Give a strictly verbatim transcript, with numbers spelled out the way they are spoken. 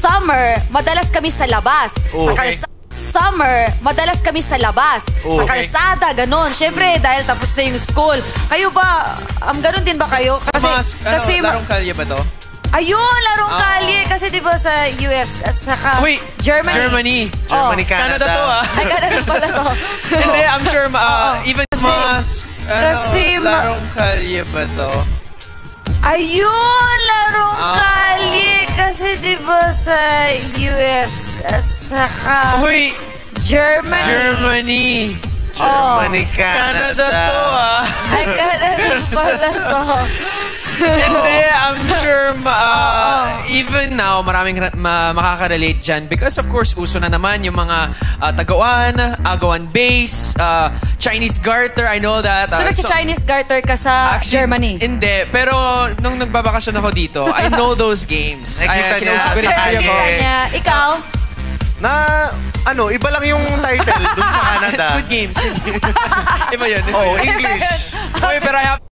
summer, madalas kami sa labas. Oh, sa okay. Summer, madalas kami sa labas. Oh, sa okay. kalsada, ganun. Siyempre, dahil tapos na yung school. Kayo ba, um, ganun din ba kayo? Kasi, Mas, ano, kasi larong kalye ba to? ayun, larong Oh. kalye. Kasi di ba sa U S, at saka Wait, Germany. Germany. Germany, Oh. Canada. Canada to ah. Ay, Canada pala to. Hindi, I'm sure, uh, Oo. even Kasi- mas, ano, kasi ma- larong kalye ba to? Ayun, larong Ah. kalye. Kasi di ba sa U S, at saka Uy, Germany. Germany. Germany, Canada Canada. to ah. Ay, Canada pala to. Hindi, I'm sure ma- uh, even now, maraming ma makaka-relate dyan because of course, uso na naman yung mga uh, tagawan, agawan base, uh, Chinese garter, I know that. So, Uh, nagsi-Chinese garter ka sa actually, Germany? Hindi, pero nung nagbabakasyon ako dito, I know those games. Nakita Ay, niya kinausap ko rin sa si Kuya kalye. Boss. Kanya, ikaw? Na, ano, iba lang yung title dun sa Canada. Squid Games. Squid Games. Iba yun. Iba Oh, yun. English. Uy, pero I have